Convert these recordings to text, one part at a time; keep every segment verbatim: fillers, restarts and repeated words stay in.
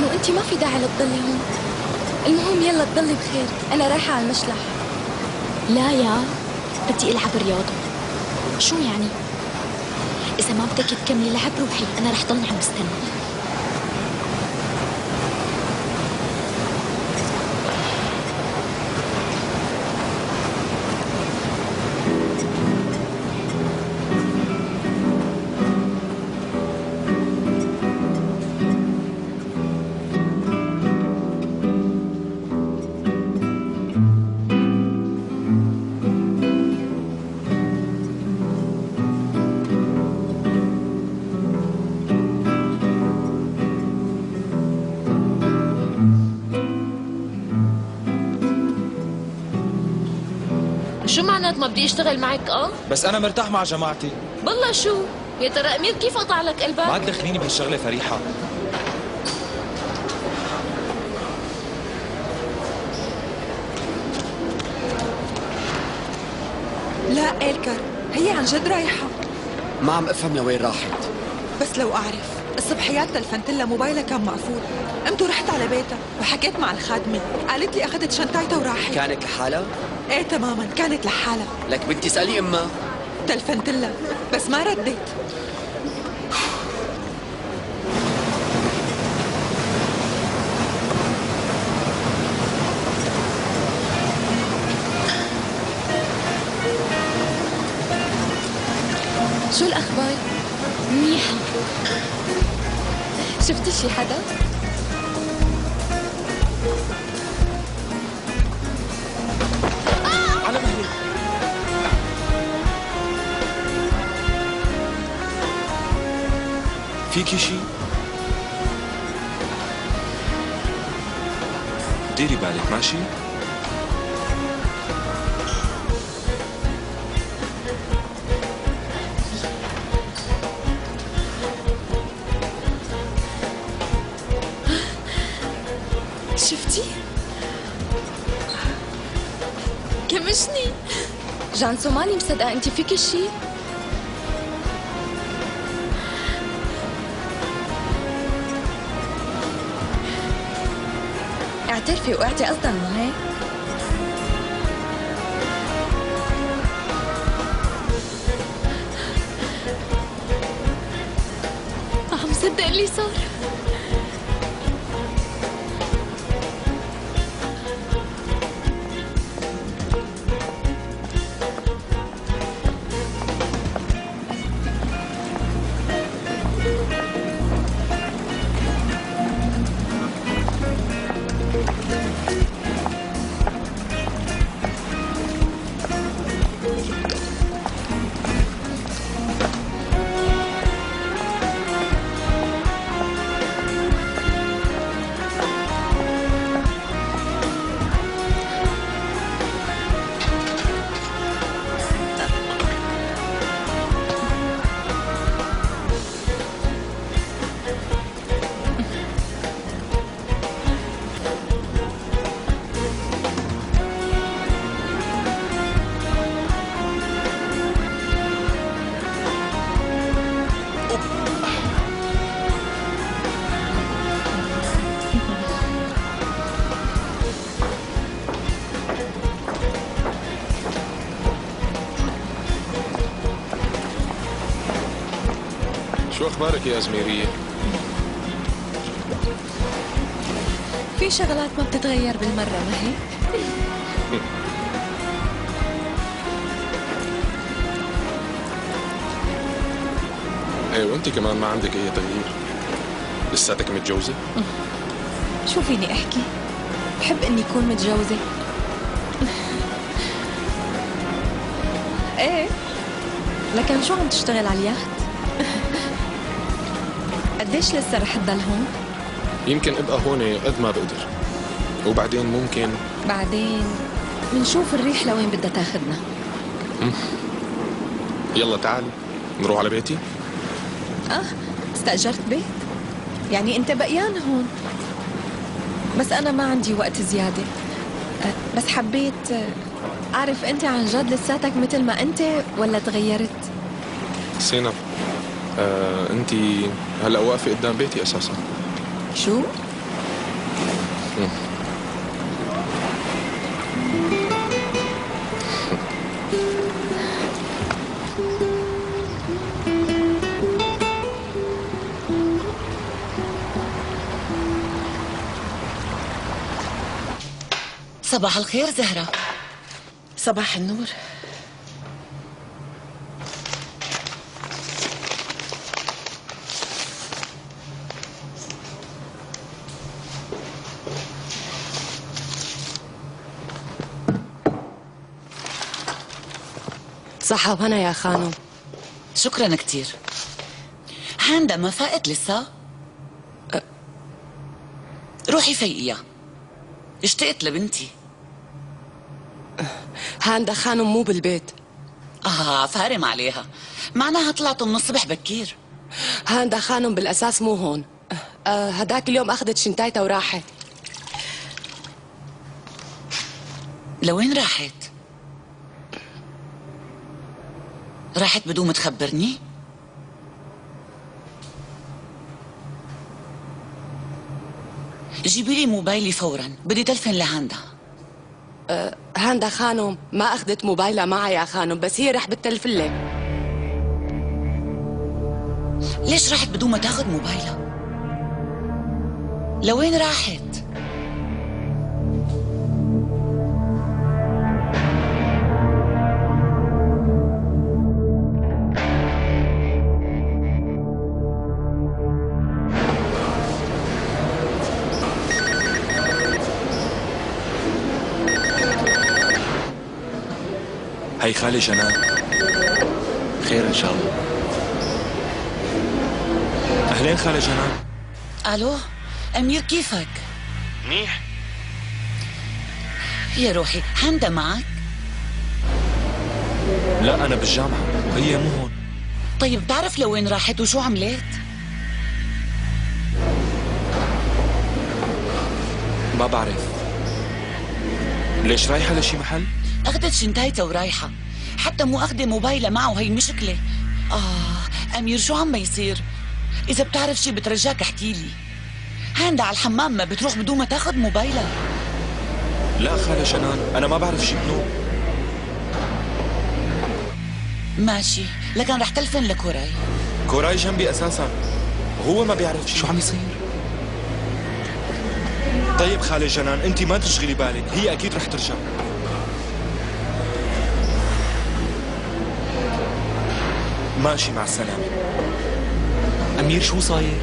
جان وانتي ما في داعي لتضلي هون. المهم يلا تضلي بخير، انا رايحة على المشلح. لا يا بدي العب رياضة. شو يعني؟ إذا ما بدك تكملي لعب روحي، أنا رح ضلني عم بستنى. شو معنات ما بدي اشتغل معك؟ اه بس انا مرتاح مع جماعتي. بالله شو؟ يا ترى امير كيف قطع لك قلبك؟ ما تدخليني بهالشغله فريحه. لا إلكر، هي عن جد رايحة. ما عم افهم لوين راحت. بس لو أعرف، الصبحيات تلفنتلها موبايلها كان مقفول، قمت ورحت على بيتها وحكيت مع الخادمة، قالت لي أخذت شنطايتها وراحت. كانت لحالها؟ إيه تماما، كانت لحالها. لك بدي اسألي امها. تلفنتلها بس ما ردت. شو الأخبار؟ منيحة. شفتي شي حدا؟ على مهلي. فيكي شي؟ ديري بالك ماشي؟ شفتي؟ كمشني. جانسو ماني مصدقة انتي فيكي شي؟ اعترفي وقعتي قصدا مو هيك؟ ما عم صدق اللي صار. شو اخبارك يا ازميريه؟ في شغلات ما بتتغير بالمرة ما هيك؟ ايه وانت كمان ما عندك اي تغيير. لساتك متجوزة؟ شو فيني احكي؟ بحب اني اكون متجوزة. ايه لكن شو عم تشتغل على اليخت؟ قديش لسه رح تضل هون؟ يمكن ابقى هون قد ما بقدر، وبعدين ممكن بعدين منشوف الريح لوين بدها تاخدنا. يلا تعالي نروح على بيتي. اه استأجرت بيت؟ يعني انت بقيان هون. بس انا ما عندي وقت زيادة. أه بس حبيت اعرف انت عن جد لساتك مثل ما انت ولا تغيرت؟ سينا، آه انت هلا واقفة قدام بيتي اساسا. شو؟ صباح الخير زهرة. صباح النور. صحة وهنا يا خانم. شكرا كتير. هاندا ما فاقت لسه؟ أه. روحي فيقيها، اشتقت لبنتي. هاندا خانم مو بالبيت. اه فارم عليها، معناها طلعتوا من الصبح بكير. هاندا خانم بالأساس مو هون. أه هداك اليوم أخذت شنطايتها وراحت. لوين راحت؟ راحت بدون ما تخبرني؟ جيبي لي موبايلي فورا، بدي تلفن لهاندا. أه هاندا خانم ما أخذت موبايلها معها يا خانم، بس هي رح بتلفن لك. ليش راحت بدون ما تاخذ موبايلها؟ لوين راحت؟ هي خالي جنان. خير ان شاء الله. اهلين خالي جنان. الو امير، كيفك؟ منيح. يا روحي، هاندا معك؟ لا انا بالجامعة وهي مو هون. طيب بتعرف لوين راحت وشو عملت؟ ما بعرف. ليش رايحة لشي محل؟ اخذت شنطايتها ورايحة، حتى مو اخذة موبايلها معه، وهي مشكلة. اه امير شو عم بيصير؟ اذا بتعرف شي بترجاك احكي لي. هاندا على الحمام ما بتروح بدون ما تاخذ موبايلها. لا خالة جنان، انا ما بعرف شي بنوب. ماشي، لكن رح تلفن لكوراي. كوراي جنبي اساسا، وهو ما بيعرف شي. شو عم يصير؟ طيب خالة جنان انت ما تشغلي بالك، هي اكيد رح ترجع. ماشي، مع السلامة. أمير شو صاير؟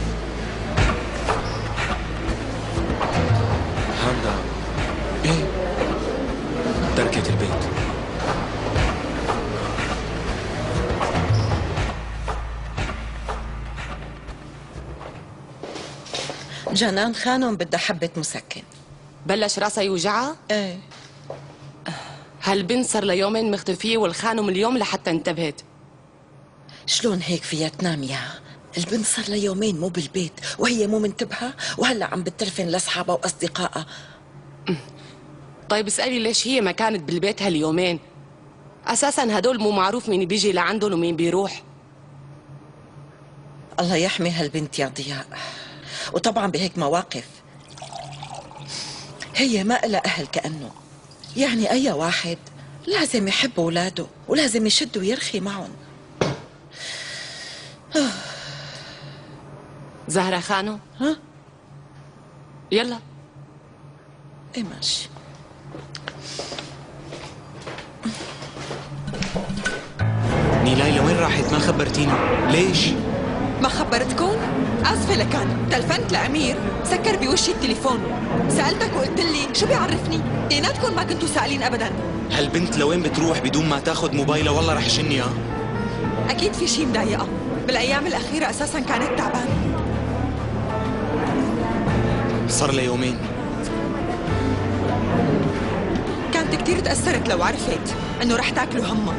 هاندا ايه تركت البيت. جنان خانم بدها حبة مسكن. بلش راسها يوجعها؟ ايه. هالبنت صار لها يومين مختفية والخانم اليوم لحتى انتبهت. شلون هيك فيها تنام ياها؟ البنت صار لها يومين مو بالبيت وهي مو منتبهة، وهلا عم بتلفن لاصحابها واصدقائها. طيب اسألي ليش هي ما كانت بالبيت هاليومين؟ اساسا هدول مو معروف مين بيجي لعندهم ومين بيروح. الله يحمي هالبنت يا ضياء. وطبعا بهيك مواقف هي ما إلها أهل، كأنه يعني أي واحد لازم يحب أولاده ولازم يشد ويرخي معهم. زهرة خانو، ها؟ يلا. ايه ماشي. نيلاي لوين راحت؟ ما خبرتينا، ليش؟ ما خبرتكم؟ آسفة لكان تلفنت لأمير سكر بوشي التليفون، سألتك وقلت لي شو بيعرفني؟ اثنيناتكم ما كنتوا سائلين أبدا. هالبنت لوين بتروح بدون ما تاخذ موبايلها؟ والله رح شنيها. أكيد في شي مضايقة، بالأيام الأخيرة أساسا كانت تعبانة. صار لها يومين. كانت كتير تأثرت لو عرفت إنه رح تاكلوا همها.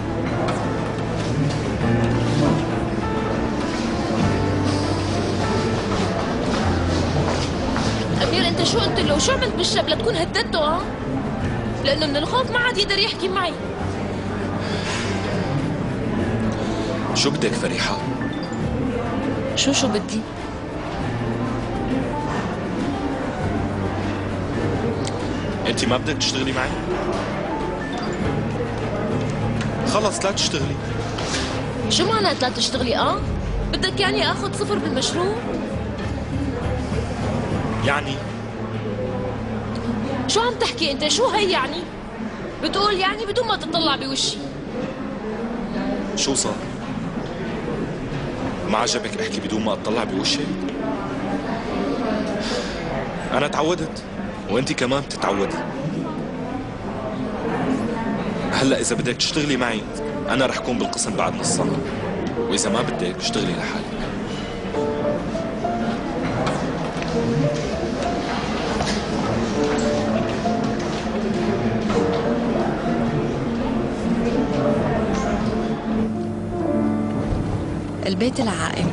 أمير أنت شو قلت له؟ شو عملت بالشاب لتكون هددته؟ ها؟ لأنه من الخوف ما عاد يقدر يحكي معي. شو بدك فريحة؟ شو شو بدي؟ انت ما بدك تشتغلي معي؟ خلص لا تشتغلي. شو معنات لا تشتغلي اه؟ بدك يعني اخذ صفر بالمشروع؟ يعني شو عم تحكي انت؟ شو هي يعني؟ بتقول يعني بدون ما تطلع بوشي. شو صار؟ ما عجبك احكي بدون ما اطلع بوشك؟ انا تعودت وانت كمان بتتعودي. هلا اذا بدك تشتغلي معي انا رح كون بالقسم بعد نص ساعه، واذا ما بدك اشتغلي لحالك. البيت العائم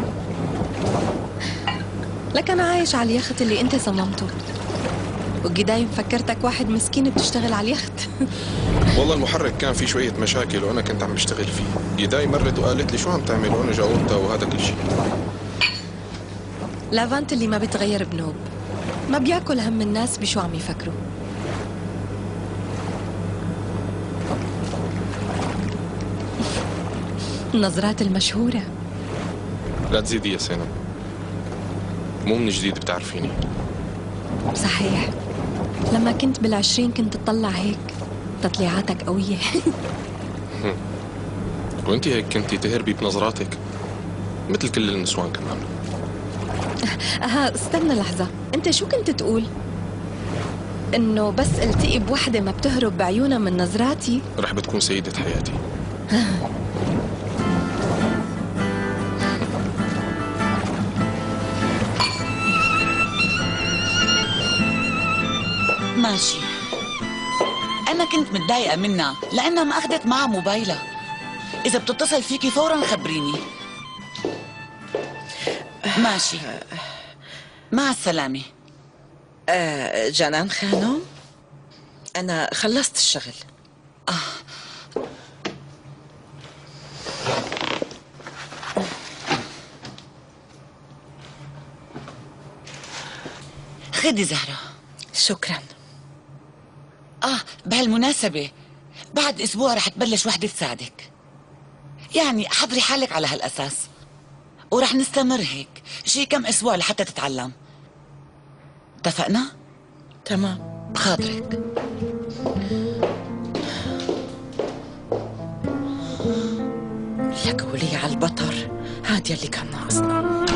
لك أنا عايش على اليخت اللي أنت صممته، وقدايم فكرتك واحد مسكين بتشتغل على اليخت. والله المحرك كان فيه شوية مشاكل وأنا كنت عم بشتغل فيه. جداي مرت وقالت لي شو عم تعمل، وأنا جاوبتها وهذا كل شيء. لافانت اللي ما بتغير بنوب، ما بياكل هم الناس بشو عم يفكروا. النظرات المشهورة. لا تزيدي يا سينب، مو من جديد بتعرفيني. صحيح، لما كنت بالعشرين كنت تطلع هيك تطليعاتك قوية. وانت هيك كنتي تهربي بنظراتك مثل كل النسوان كمان. اها استنى لحظة، انت شو كنت تقول؟ انه بس التقي بوحدة ما بتهرب بعيونها من نظراتي رح بتكون سيدة حياتي. ماشي. أنا كنت متضايقة منها لأنها ما أخذت معها موبايلها. إذا بتتصل فيكي فوراً خبريني. ماشي، مع السلامة. آه جنان خانم، أنا خلصت الشغل. آه. خدي زهرة. شكراً. آه بهالمناسبة بعد أسبوع رح تبلش وحدة تساعدك. يعني حضري حالك على هالأساس ورح نستمر هيك شي كم أسبوع لحتى تتعلم. اتفقنا؟ تمام. بخاطرك. لك ولي على البطر، هاد يلي كان ناقصنا.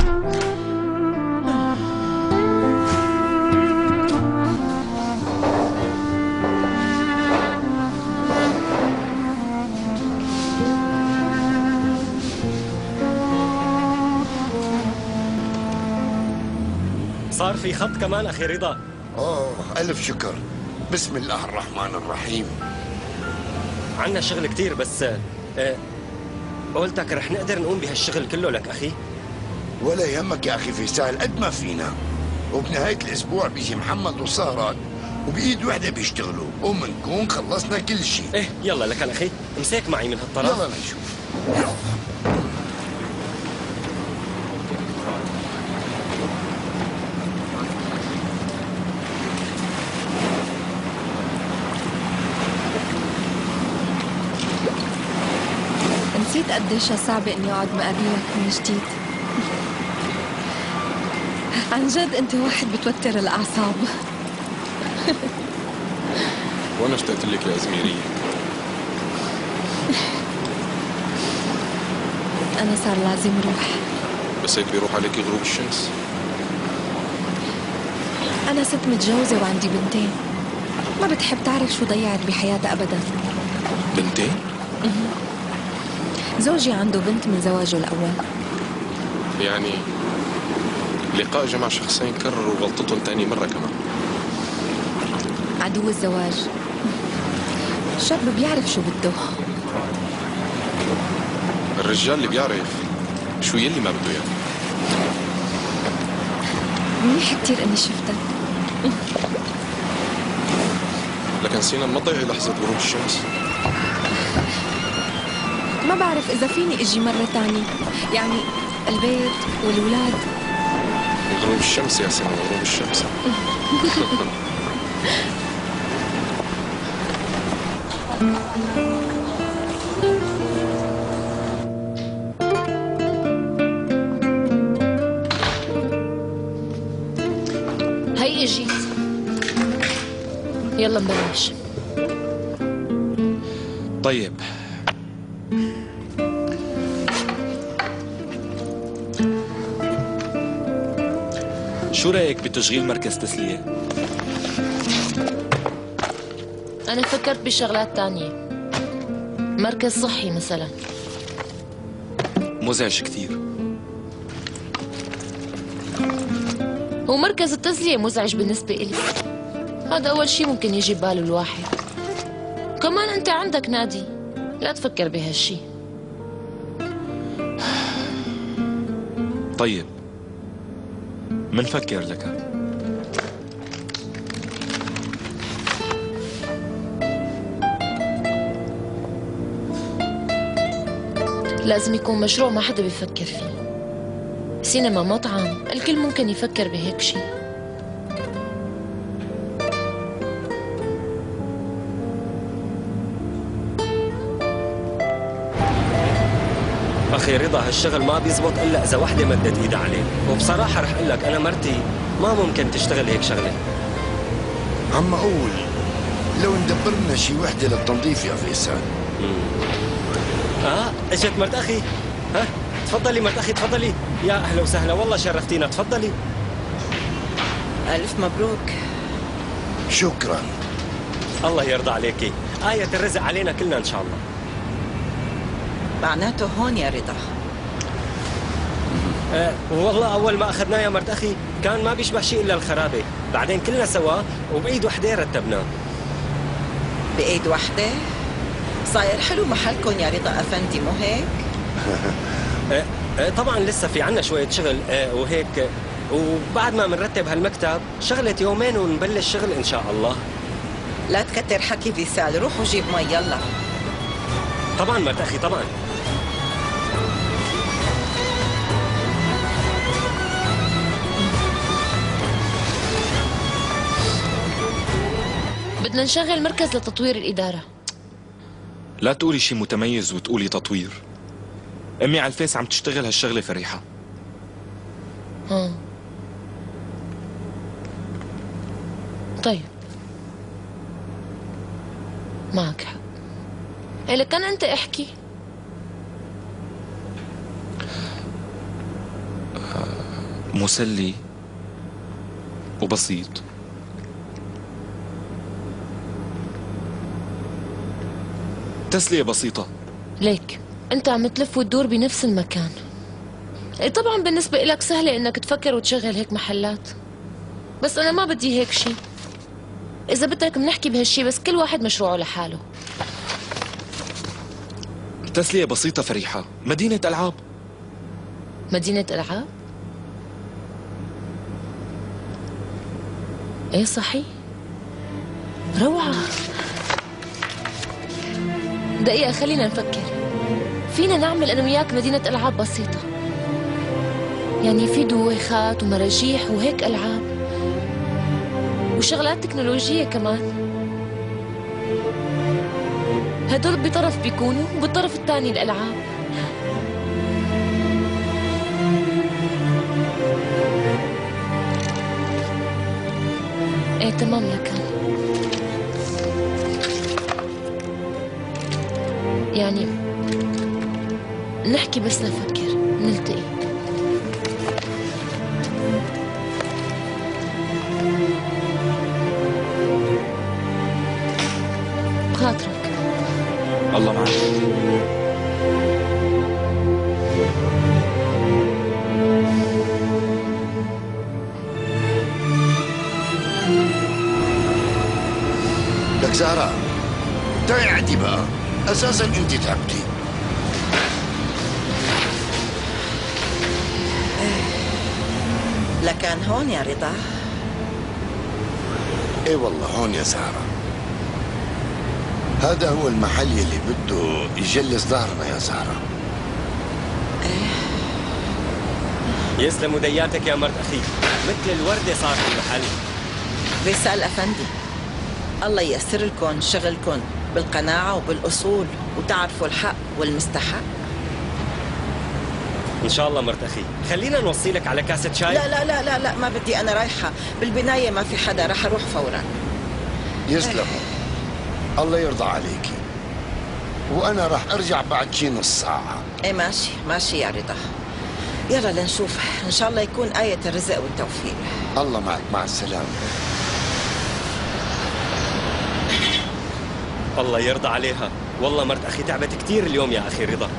صار في خط كمان أخي رضا. أوه ألف شكر. بسم الله الرحمن الرحيم. عنا شغل كتير بس اه قلتك رح نقدر نقوم بهالشغل كله لك أخي. ولا يهمك يا أخي فيصل، قد ما فينا. وبنهاية الأسبوع بيجي محمد وسهران وبإيد وحدة بيشتغلوا ومنكون خلصنا كل شيء. إيه يلا لك أخي، امسك معي من هالطرف. يلا نشوف. نسيت قديش صعبة اني اقعد مقابلك من جديد. عن جد انت واحد بتوتر الاعصاب. وانا اشتقت لك يا ازميرية. انا صار لازم روح. بس هيك بيروح عليك غروب الشمس. انا ست متجوزة وعندي بنتين، ما بتحب تعرف شو ضيعت بحياتها ابدا. بنتين؟ زوجي عنده بنت من زواجه الأول. يعني لقاء جمع شخصين كرروا غلطتهم تاني مرة كمان. عدو الزواج، شاب بيعرف شو بده. الرجال اللي بيعرف شو يلي ما بده يعني. منيح كتير اني شفتك. لكن سينا ما تضيعي لحظة غروب الشمس. ما بعرف إذا فيني أجي مرة تانية، يعني البيت والولاد. غروب الشمس يا سينا، غروب الشمس. هي اجيت. يلا نبلش. طيب، شو رأيك بتشغيل مركز تسلية؟ أنا فكرت بشغلات تانية، مركز صحي مثلا. مزعج كثير. ومركز التسلية مزعج بالنسبة إلي. هذا أول شي ممكن يجي بباله الواحد. كمان أنت عندك نادي، لا تفكر بهالشي. طيب، منفكر لك. لازم يكون مشروع ما حدا بيفكر فيه. سينما، مطعم، الكل ممكن يفكر بهيك شي. اخي رضا، هالشغل ما بيزبط الا اذا وحده مدت ايدها عليه، وبصراحه رح اقول لك انا مرتي ما ممكن تشتغل هيك شغله. عم اقول لو ندبر لنا شي وحده للتنظيف يا فيصل. اه اجت مرت اخي. ها تفضلي مرت اخي، تفضلي. يا اهلا وسهلا، والله شرفتينا، تفضلي. الف مبروك. شكرا. الله يرضى عليكي، آية الرزق علينا كلنا ان شاء الله. معناته هون يا رضا. أه والله اول ما اخذناه يا مرت اخي كان ما بيشبه شيء الا الخرابه، بعدين كلنا سوا وبايد وحده رتبناه. بايد وحده؟ صاير حلو محلكم يا رضا افندي، مو هيك؟ أه أه طبعا لسه في عنا شويه شغل أه وهيك، وبعد ما بنرتب هالمكتب شغله يومين ونبلش شغل ان شاء الله. لا تكتر حكي فيصل، روح وجيب مي يلا. طبعا مرت اخي طبعا. بدنا نشغل مركز لتطوير الإدارة. لا تقولي شي متميز وتقولي تطوير. امي على الفيس عم تشتغل هالشغله فريحه. ها طيب، معك حق. إذا كان أنت احكي. مسلي وبسيط. تسلية بسيطة. ليك أنت عم تلف وتدور بنفس المكان. إيه طبعا بالنسبة إلك سهلة إنك تفكر وتشغل هيك محلات، بس أنا ما بدي هيك شي. إذا بدك بنحكي بهالشي، بس كل واحد مشروعه لحاله. تسلية بسيطة فريحة، مدينة ألعاب. مدينة ألعاب؟ إيه صحيح، روعة. دقيقة خلينا نفكر. فينا نعمل أنا وياك مدينة ألعاب بسيطة، يعني في دويخات ومراجيح وهيك ألعاب وشغلات تكنولوجية كمان. هدول بطرف بيكونوا وبالطرف الثاني الألعاب. ايه تمام لكان. يعني نحكي بس نفكر، نلتقي. بخاطرك. الله معك. لك زهرة، تعي عندي بقى، أساسا أنت تعبتي. لكان هون يا رضا. ايه والله هون يا زهرة. هذا هو المحل يلي بده يجلس ظهرنا يا زهرة. يسلم ودياتك يا مرت أخي، مثل الوردة صار في المحل. فيصل أفندي، الله ييسر لكم شغلكم بالقناعة وبالأصول وتعرفوا الحق والمستحق. ان شاء الله مرت اخي. خلينا نوصي لك على كاسة شاي. لا لا لا لا لا ما بدي، أنا رايحة بالبناية، ما في حدا، رح أروح فورا. يسلموا، الله يرضى عليكي، وأنا رح أرجع بعد شي نص ساعة. إيه ماشي ماشي يا رضا، يلا لنشوف، إن شاء الله يكون آية الرزق والتوفيق. الله معك، مع السلامة. الله يرضى عليها، والله مرت اخي تعبت كثير اليوم يا اخي رضا.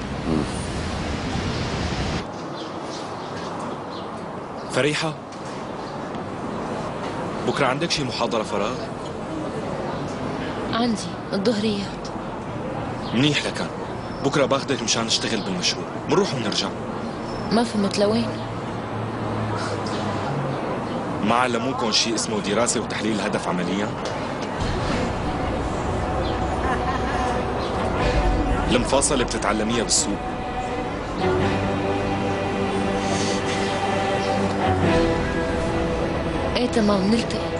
فريحة، بكرة عندك شي محاضرة فراغ؟ عندي الظهريات. منيح لكان، بكرة باخدك مشان نشتغل بالمشروع، منروح ومنرجع. ما فهمت لوين؟ ما علموكم شي اسمه دراسة وتحليل هدف عمليا؟ المفاصلة بتتعلميها بالسوق. ايه تمام، نلتقي.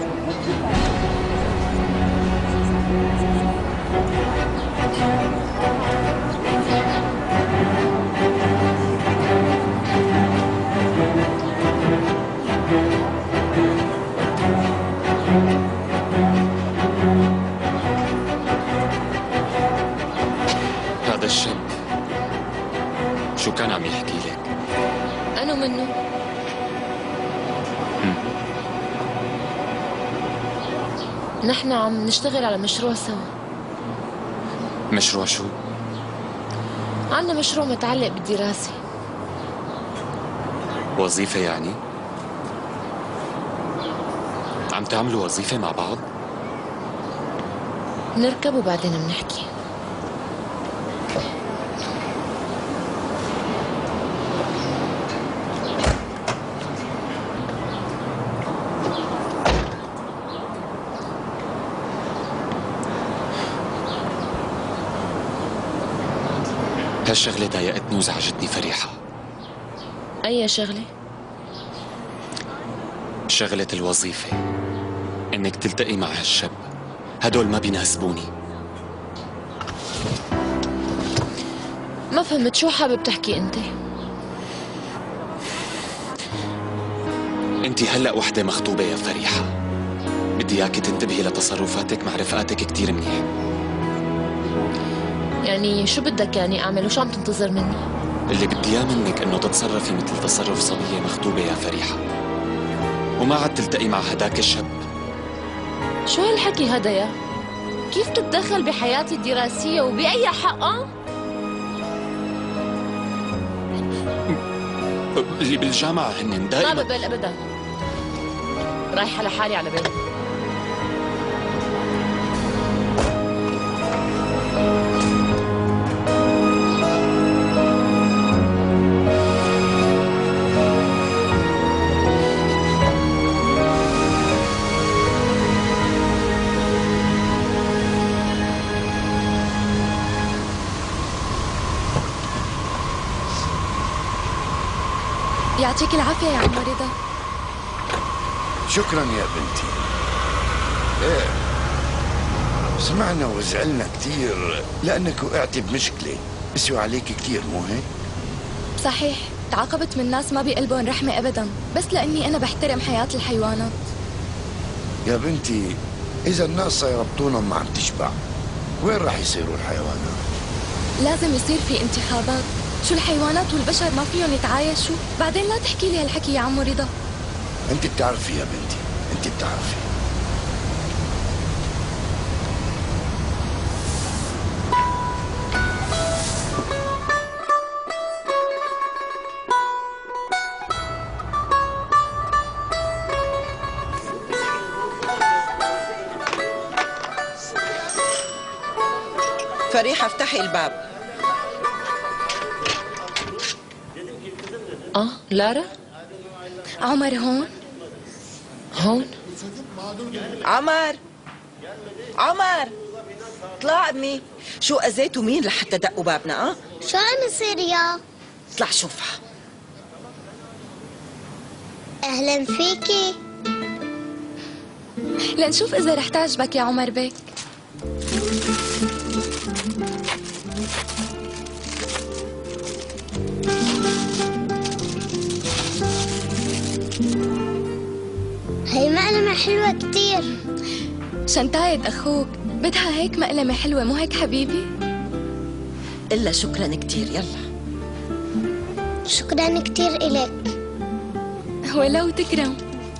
هذا الشاب شو كان عم يحكي لك؟ أنا منه. نحن عم نشتغل على مشروع سوا. مشروع شو؟ عنا مشروع متعلق بالدراسة. وظيفة يعني؟ عم تعملوا وظيفة مع بعض؟ نركب وبعدين بنحكي. هالشغلة ضايقتني وزعجتني فريحة. أي شغلة؟ شغلة الوظيفة، إنك تلتقي مع هالشاب، هدول ما بيناسبوني. ما فهمت، شو حابب تحكي أنت؟ أنت هلأ وحدة مخطوبة يا فريحة، بدي إياكي تنتبهي لتصرفاتك مع رفقاتك كتير منيح. يعني شو بدك يعني أعمل وشو عم تنتظر مني؟ اللي بدي إياه منك إنه تتصرفي مثل تصرف صبية مخطوبة يا فريحة، وما عاد تلتقي مع هداك الشاب. شو هالحكي هذا يا؟ كيف تتدخل بحياتي الدراسية وبأي حق؟ أه؟ اللي بالجامعة هن دائما. ما بقبل أبدا، رايحة لحالي على بالي. يعطيك العافية يا عم رضا. شكرا يا بنتي. ايه سمعنا وزعلنا كثير لأنك وقعتي بمشكلة بسوي عليك كثير، مو هيك؟ صحيح، تعاقبت من ناس ما بقلبهم رحمة أبدا، بس لأني أنا بحترم حياة الحيوانات. يا بنتي إذا الناس سيربطونا ما عم تشبع، وين راح يصيروا الحيوانات؟ لازم يصير في انتخابات، شو الحيوانات والبشر ما فيهم يتعايشوا؟ بعدين لا تحكي لي هالحكي يا عم رضا. أنت بتعرفي يا بنتي، أنت بتعرفي. فريحة افتحي الباب. اه لارا؟ عمر هون؟ هون؟ عمر عمر اطلع امي، شو اذيتوا مين لحتى دقوا بابنا؟ اه شو عم يصير يا؟ اطلع شوفها. اهلا فيكي. لنشوف اذا رح تعجبك يا عمر بيك. هي مقلمة حلوة كتير. شنطاية أخوك بدها هيك مقلمة حلوة، مو هيك حبيبي؟ إلا شكرا كتير. يلا شكرا كتير إلك. ولو تكرم.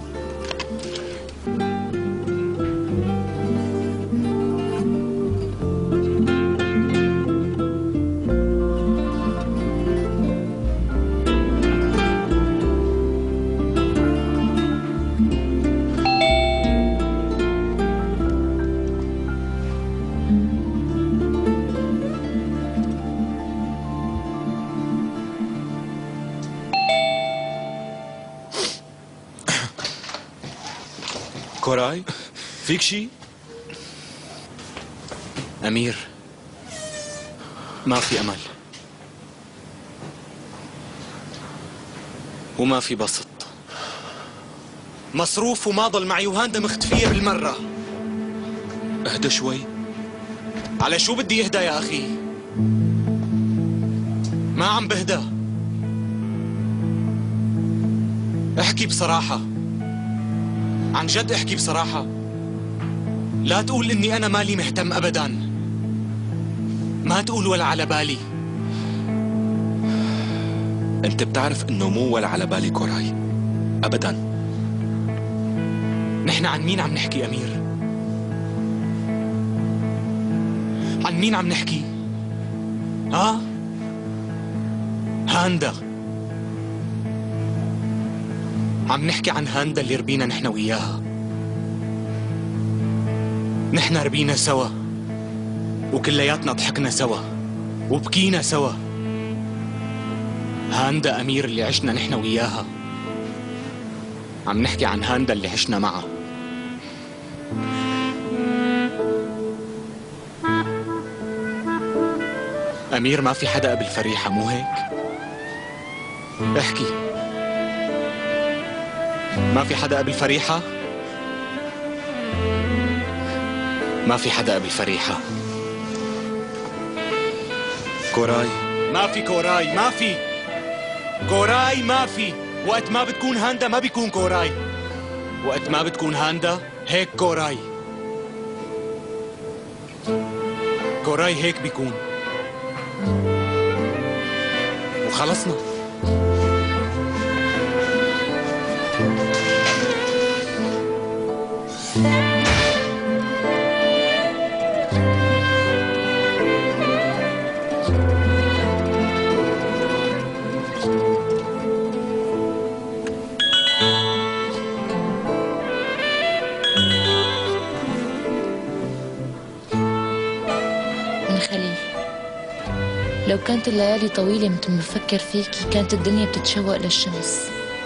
كوراي فيك شي؟ أمير ما في أمل وما في بسط، مصروف وما ضل معي وهاندا مختفية بالمرة. اهدى شوي. على شو بدي اهدى يا أخي؟ ما عم بهدى. احكي بصراحة، عن جد احكي بصراحة. لا تقول اني انا مالي مهتم ابدا. ما تقول ولا على بالي. انت بتعرف انه مو ولا على بالي كوراي ابدا. نحن عن مين عم نحكي امير؟ عن مين عم نحكي؟ ها؟ هاندا. عم نحكي عن هاندا اللي ربينا نحن وياها. نحن ربينا سوا وكلياتنا ضحكنا سوا وبكينا سوا. هاندا أمير اللي عشنا نحن وياها. عم نحكي عن هاندا اللي عشنا معها. أمير ما في حدا قبل فريحة، مو هيك؟ احكي. ما في حدا قبل فريحة؟ ما في حدا قبل فريحة. كوراي ما في كوراي، ما في كوراي، ما في. وقت ما بتكون هاندا ما بيكون كوراي. وقت ما بتكون هاندا هيك كوراي. كوراي هيك بيكون. وخلصنا. لو كانت الليالي طويلة مثل ما بفكر فيكي كانت الدنيا بتتشوق للشمس.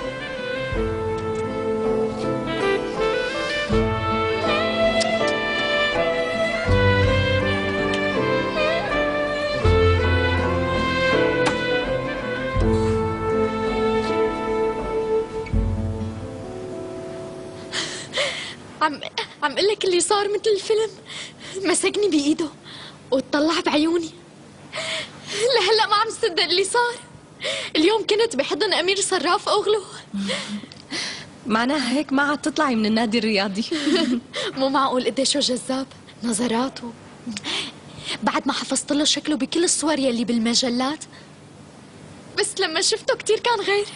عم عم قل لك اللي صار مثل الفيلم. مسكني بإيده واتطلع بعيوني. لهلا ما عم صدق اللي صار. اليوم كنت بحضن أمير صراف أغلو. معناها هيك ما عاد تطلعي من النادي الرياضي. مو معقول قديش هو جذاب، نظراته. بعد ما حفظت له شكله بكل الصور يلي بالمجلات، بس لما شفته كتير كان غير.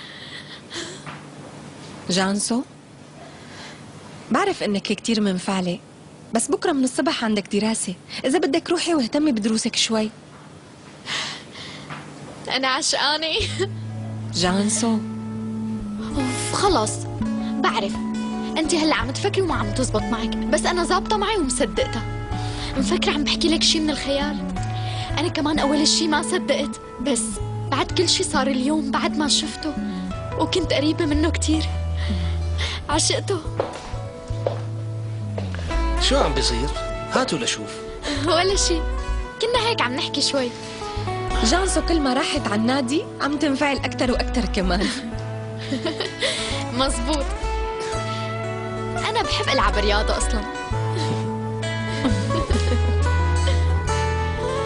جانسو، بعرف انك كتير منفعلة، بس بكرة من الصبح عندك دراسة. إذا بدك روحي واهتمي بدروسك شوي. أنا عشقانة. جانسو أوف خلص، بعرف أنت هلا عم تفكري وما عم تزبط معك، بس أنا ظابطة معي ومصدقتها. مفكرة عم بحكي لك شي من الخيال. أنا كمان أول شي ما صدقت، بس بعد كل شي صار اليوم بعد ما شفته وكنت قريبة منه كتير عشقته. شو عم بيصير؟ هاتوا لشوف. ولا شي، كنا هيك عم نحكي شوي. جانسو كل ما راحت على النادي عم تنفعل أكتر وأكتر كمان. مزبوط، أنا بحب ألعب رياضة أصلاً.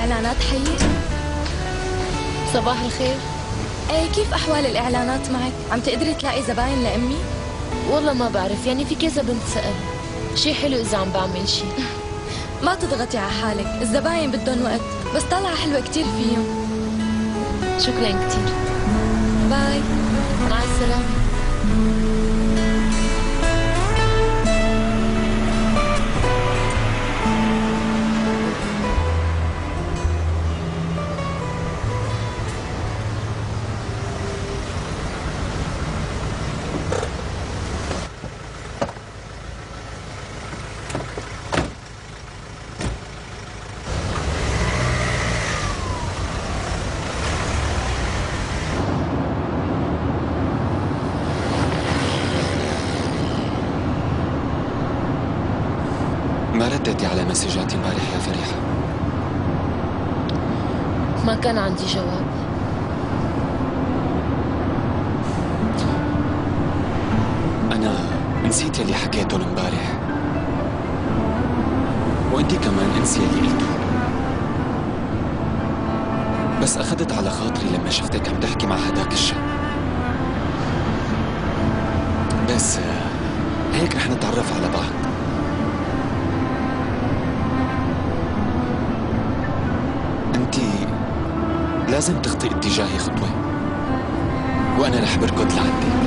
الإعلانات حقيقي؟ صباح الخير. ايه، كيف أحوال الإعلانات معك؟ عم تقدري تلاقي زباين لأمي؟ والله ما بعرف، يعني في كذا بنت سأل. شي حلو إذا عم بعمل شي. ما تضغطي على حالك، الزباين بدهم وقت، بس طلعة حلوة كتير فيهم. شكرا كتير. باي. مع السلامة. ما رديتي على مسجاتي امبارح يا فريحة؟ ما كان عندي جواب. أنا نسيت يلي حكيتهم امبارح، وأنتي كمان انسي يلي قلتوا، بس أخذت على خاطري لما شفتك عم تحكي مع هداك الشاب. بس هيك رح نتعرف على بعض. انتي لازم تخطي اتجاهي خطوة، وأنا رح بركض لعندك.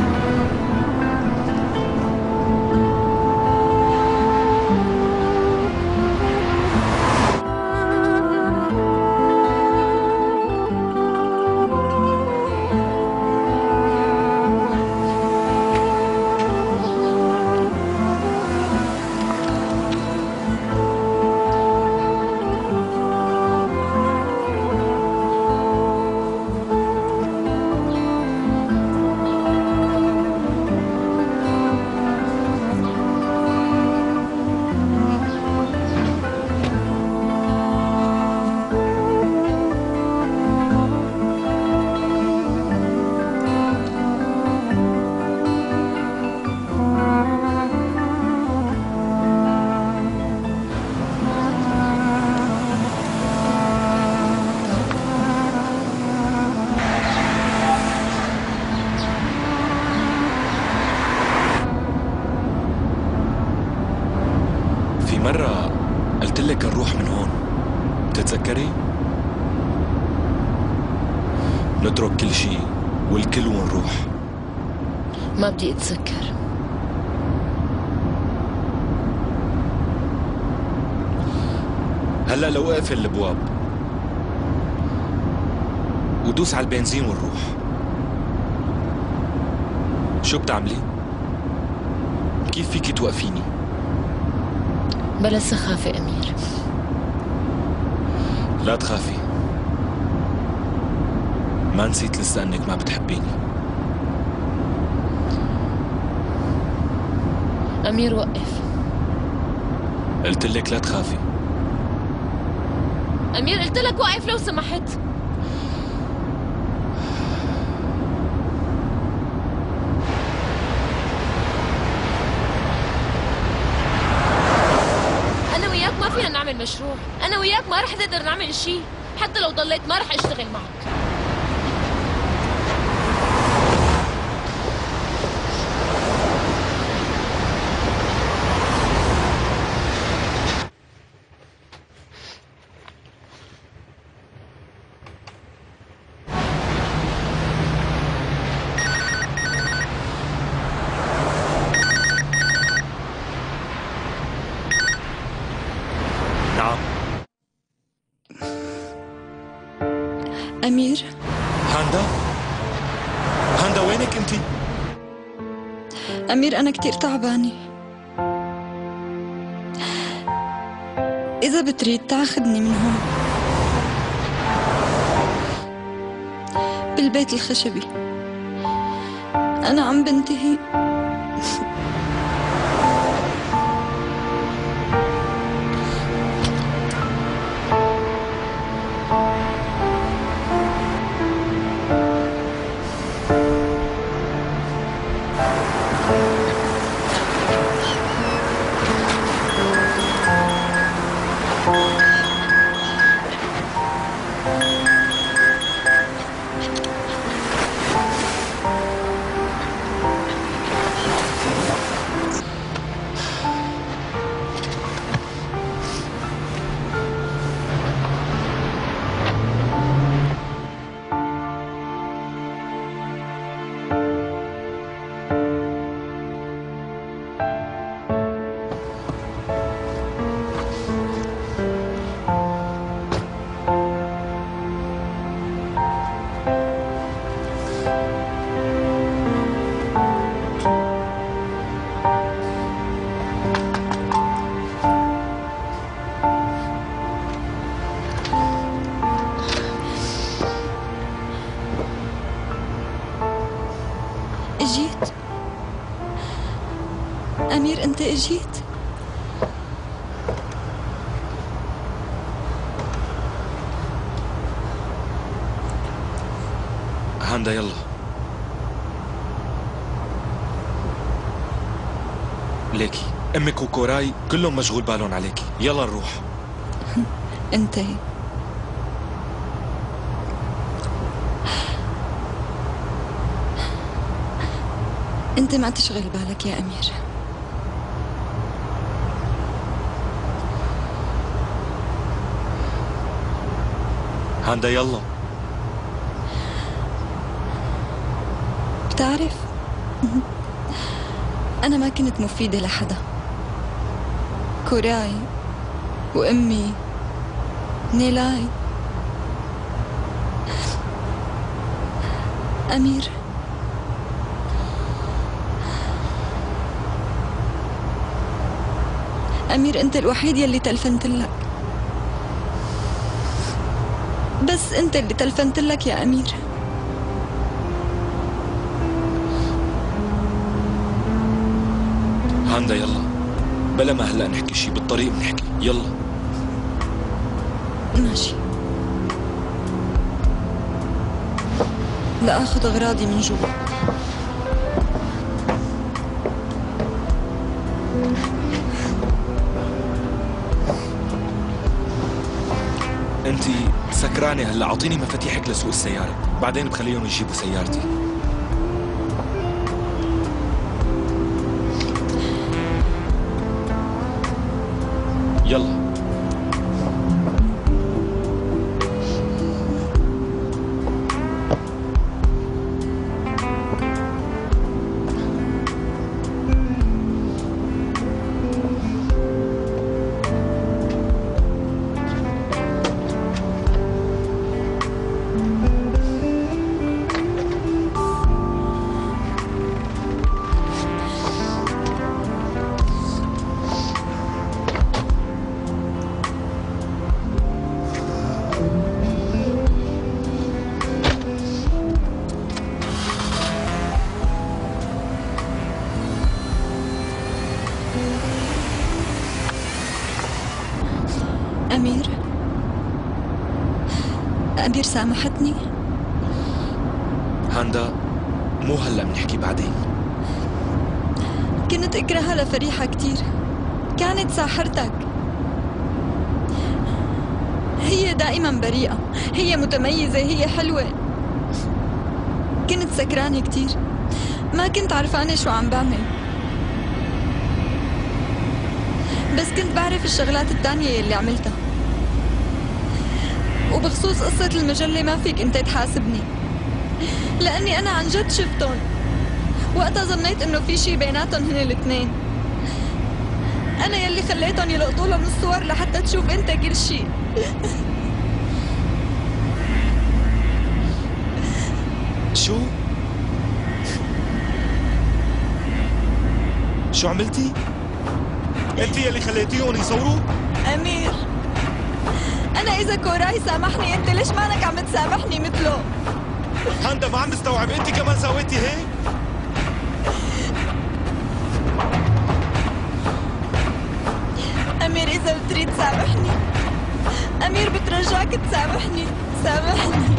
مرة قلت لك نروح من هون، بتتذكري؟ نترك كل شيء والكل ونروح. ما بدي اتذكر. هلا لو اقفل الابواب ودوس على البنزين ونروح، شو بتعملي؟ كيف فيكي توقفيني؟ بلا سخافة أمير. لا تخافي، ما نسيت لسه أنك ما بتحبيني. أمير وقف. قلت لك لا تخافي. أمير قلت لك وقف لو سمحت. ما فينا نعمل مشروع، أنا وياك ما رح نقدر نعمل شيء، حتى لو ضليت ما رح أشتغل معك. أمير. هاندا؟ هاندا وينك انتي؟ أمير أنا كتير تعبانة، إذا بتريد تاخذني من هون بالبيت الخشبي، أنا عم بنتهي. أمير أنت اجيت؟ هاندا يلا. ليكي امك وكوراي كلهم مشغول بالهم عليكي، يلا نروح. انتهي. انت ما تشغل بالك يا أمير. هاندا يلا. بتعرف أنا ما كنت مفيدة لحدا. كوراي وأمي نيلاي. أمير أمير أنت الوحيد يلي تلفنت لك، بس أنت اللي تلفنت لك يا أمير. هاندا يلا، بلا ما هلا نحكي شي، بالطريق بنحكي، يلا. ماشي. لآخذ أغراضي من جوا. انتي سكرانة هلا، اعطيني مفاتيحك لسوق السيارة، بعدين بخليهم يجيبوا سيارتي. يلا. أمير أمير سامحتني؟ هاندا مو هلا بنحكي، بعدين. كنت اكرهها لفريحة كتير، كانت ساحرتك. هي دائما بريئة، هي متميزة، هي حلوة. كنت سكرانة كتير، ما كنت عرفانة شو عم بعمل، بس كنت بعرف الشغلات التانية يلي عملتها. وبخصوص قصة المجلة ما فيك انت تحاسبني، لأني أنا عن جد شفتهم، وقتها ظنيت إنه في شي بيناتهم هن الاثنين. أنا يلي خليتهم يلقطوا لهم الصور لحتى تشوف أنت كل شي. شو؟ شو عملتي؟ انت يلي خليتيهم يصوروا؟ أمير أنا إذا كوراي سامحني، أنت ليش مانك عم تسامحني مثله؟ هاندا ما عم بستوعب، انت كمان سويتي هيك؟ أمير إذا بتريد سامحني، أمير بترجاك تسامحني، سامحني.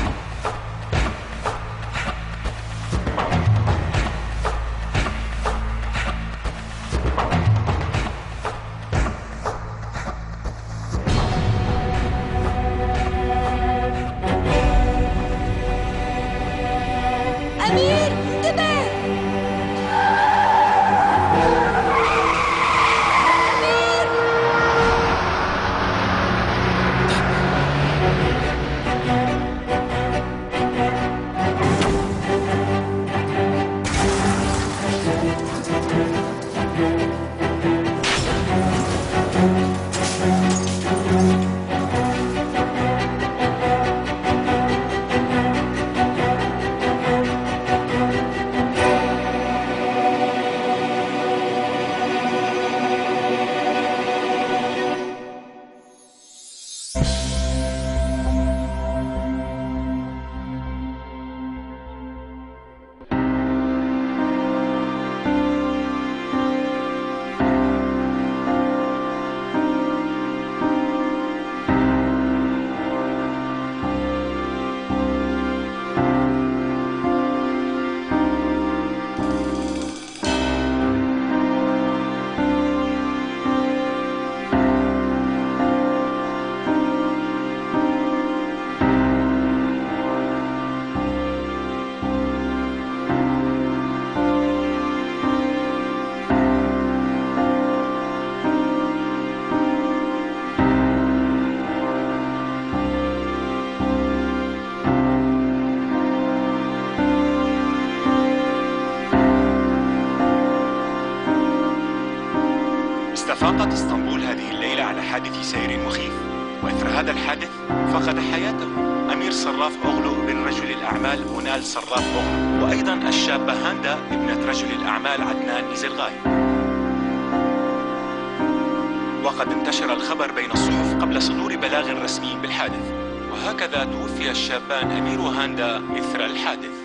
أمير انتبه. مخيف، وإثر هذا الحادث فقد حياته أمير صراف أغلو بن رجل الأعمال هنال صراف أغلو، وأيضا الشابة هاندا ابنة رجل الأعمال عدنان نيزلغاي. وقد انتشر الخبر بين الصحف قبل صدور بلاغ رسمي بالحادث، وهكذا توفي الشابان أمير وهاندا إثر الحادث.